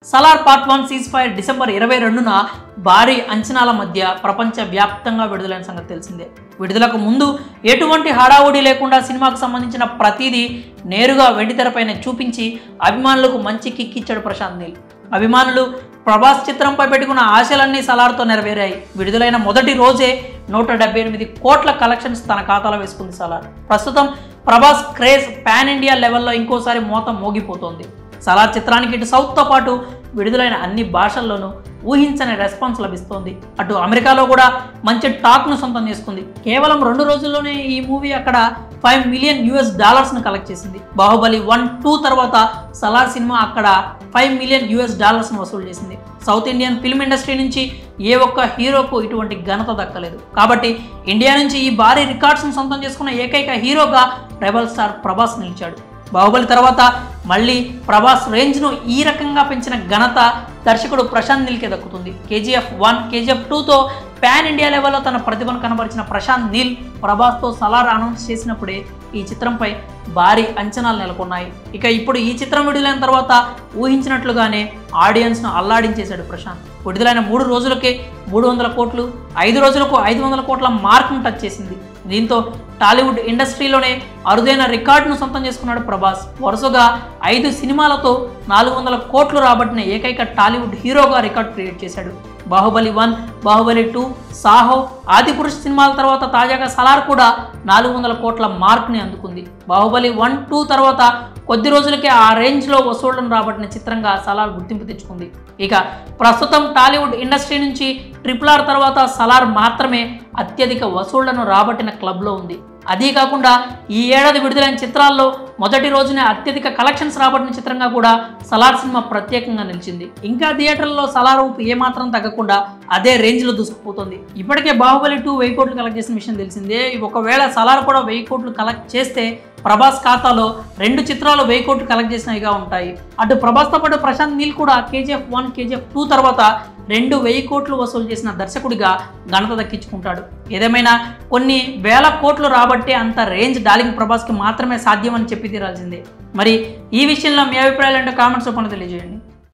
Salaar part 1 ceasefire December 22న భారీ అంచనాల మధ్య ప్రపంచవ్యాప్తంగా విడుదలైన సంగతి తెలిసిందే. విడుదలకు ముందు ఎటువంటి హడావుడి లేకుండా సినిమాకు సంబంధించిన ప్రతిదీ నేరుగా వెండితెరపైన చూపించి అభిమానులకు మంచి కిక్ ఇచ్చాడు ప్రశాంత్ నీల్. అభిమానులు ప్రభాస్ చిత్రంపై పెట్టుకున్న ఆశలన్నీ సలార్తో నెరవేరాయి. విడుదలైన మొదటి రోజే 178 కోట్ల కలెక్షన్స్ తన ఖాతాలో వేసుకుంది సలార్. ప్రస్తుతం ప్రభాస్ క్రేజ్ పాన్ ఇండియా లెవెల్లో ఇంకోసారి మోత మోగిపోతోంది. సలార్ చిత్రానికి ఇటు సౌత్తో పాటు విడుదలైన అన్ని భాషల్లోనూ ఊహించని రెస్పాన్స్ లభిస్తోంది. అటు అమెరికాలో కూడా మంచి టాక్ను సొంతం చేసుకుంది. కేవలం 2 రోజుల్లోనే ఈ మూవీ అక్కడ $5 మిలియన్ కలెక్ట్ చేసింది. బాహుబలి 1, 2 తర్వాత సలార్ సినిమా అక్కడ $5 మిలియన్ వసూలు చేసింది. సౌత్ ఇండియన్ ఫిల్మ్ ఇండస్ట్రీ నుంచి ఏ ఒక్క హీరోకు ఇటువంటి ఘనత దక్కలేదు. కాబట్టి ఇండియా నుంచి ఈ భారీ రికార్డ్స్ను సొంతం చేసుకున్న ఏకైక హీరోగా రెబల్ స్టార్ ప్రభాస్ నిలిచాడు. బాహుబలి తర్వాత మళ్ళీ ప్రభాస్ రేంజ్ను ఈ రకంగా పెంచిన ఘనత దర్శకుడు ప్రశాంత్ నీల్కే దక్కుతుంది. KGF 1, KGF 2తో పాన్ ఇండియా లెవెల్లో తన ప్రతిభను కనబరిచిన ప్రశాంత్ నీల్ ప్రభాస్తో సలార్ అనౌన్స్ చేసినప్పుడే ఈ చిత్రంపై భారీ అంచనాలు నెలకొన్నాయి. ఇక ఇప్పుడు ఈ చిత్రం విడుదలైన తర్వాత ఊహించినట్లుగానే ఆడియన్స్ను అల్లాడించేశాడు ప్రశాంత్. విడుదలైన 3 రోజులకే 300 కోట్లు, 5 రోజులకు 500 కోట్ల మార్క్ను టచ్ చేసింది. దీంతో టాలీవుడ్ ఇండస్ట్రీలోనే అరుదైన రికార్డును సొంతం చేసుకున్నాడు ప్రభాస్. వరుసగా 5 సినిమాలతో 400 కోట్లు రాబట్టిన ఏకైక టాలీవుడ్ హీరోగా రికార్డు క్రియేట్ చేశాడు. బాహుబలి 1, బాహుబలి 2, సాహో, ఆదిపురుష్ సినిమాల తర్వాత తాజాగా సలార్ కూడా 400 కోట్ల మార్క్ని అందుకుంది. బాహుబలి 1, 2 తర్వాత కొద్ది రోజులకే ఆ రేంజ్లో వసూళ్లను రాబట్టిన చిత్రంగా సలార్ గుర్తింపు తెచ్చుకుంది. ఇక ప్రస్తుతం టాలీవుడ్ ఇండస్ట్రీ నుంచి RRR తర్వాత సలార్ మాత్రమే అత్యధిక వసూళ్లను రాబట్టిన క్లబ్లో ఉంది. అదీ కాకుండా ఈ ఏడాది విడుదలైన చిత్రాల్లో మొదటి రోజునే అత్యధిక కలెక్షన్స్ రాబట్టిన చిత్రంగా కూడా సలార్ సినిమా ప్రత్యేకంగా నిలిచింది. ఇంకా థియేటర్లలో సలార్ ఊపు ఏమాత్రం తగ్గకుండా అదే రేంజ్లో దూసుకుపోతుంది. ఇప్పటికే బాహుబలి 2 1000 కోట్లు కలెక్ట్ చేసిన విషయం తెలిసిందే. ఒకవేళ సలార్ కూడా 1000 కోట్లు కలెక్ట్ చేస్తే ప్రభాస్ ఖాతాలో 2 చిత్రాలు 1000 కోట్లు కలెక్ట్ చేసినవిగా ఉంటాయి. అటు ప్రభాస్తో పాటు ప్రశాంత్ నీల్ కూడా KGF 1, KGF 2 తర్వాత 1000 కోట్లు వసూలు చేసిన దర్శకుడిగా ఘనత దక్కించుకుంటాడు. ఏదేమైనా కొన్ని వేల కోట్లు రాబట్టే అంత రేంజ్ డార్లింగ్ ప్రభాస్కి మాత్రమే సాధ్యమని చెప్పి తీరాల్సిందే. మరి ఈ విషయంలో మీ అభిప్రాయాలు అంటే కామెంట్స్ రూపంలో తెలియజేయండి.